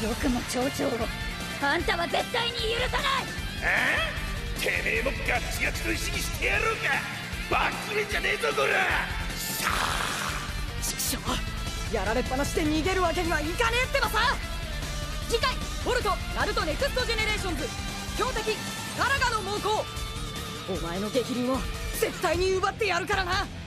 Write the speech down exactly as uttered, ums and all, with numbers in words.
くも町長をあんたは絶対に許さない。 ああ、てめえもガッチガチの石にしてやろうか。バッキレんじゃねえぞこら。さあちくしょう、やられっぱなしで逃げるわけにはいかねえってばさ。次回ボルトナルトネクストジェネレーションズ、強敵ガラガの猛攻。お前の激鱗を絶対に奪ってやるからな。